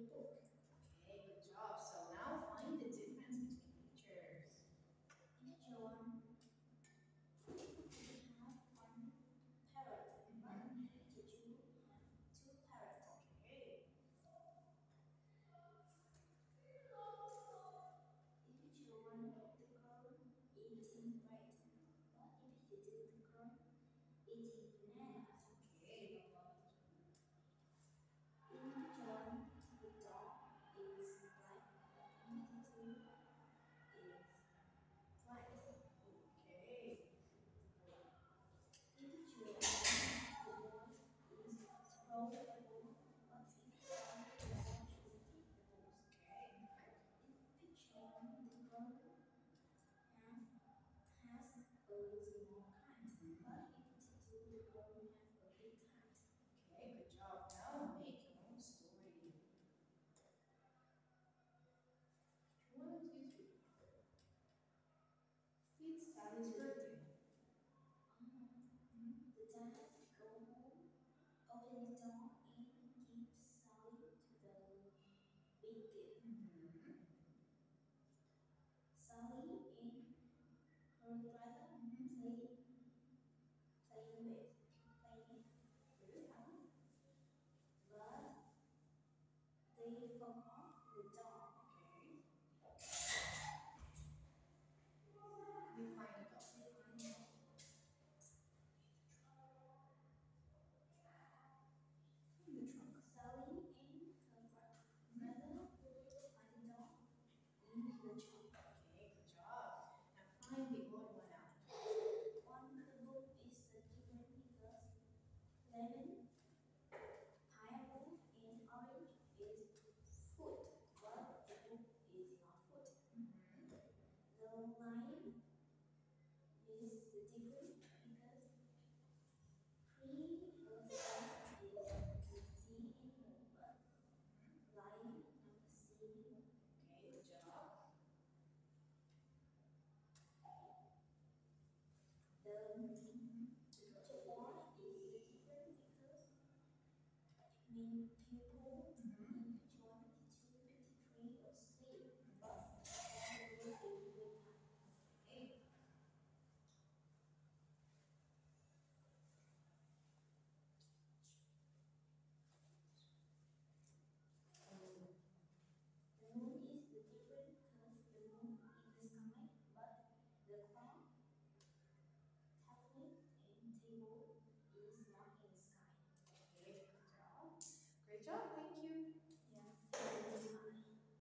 book. Okay, good job. So now find the difference between pictures. In picture 1, we have one parrot, but in picture 2, we have two parrots. Okay. In picture 1, the girl eating bread, but in picture 2, the girl eating bananas. Okay. In picture 1, the dog is black, but in picture 2 is white. Okay. In picture 1, the boy is throwing the ball, but in picture 2, the boy is kicking the balls. Okay. In picture 1, the girl has a small cat, but in picture 2, the girl has a big cat. Okay, good job. Now make your own story. One, two, three. It's Sally's birthday. The dad go home, open the door, and give Sally to the big gift. Sally and her brother playing with, but they forgot the dog. Okay. You find a dog. In the trunk. Sally and her brother find the dog in the trunk. Okay, good job. Now find the odd one out. One book is the different because lemon, pineapple, and orange is food, but the book is not food. The lime is the different because tree of life is the sea animal, but lion not the sea animal. Okay, good job. The chipmunk is the different because many people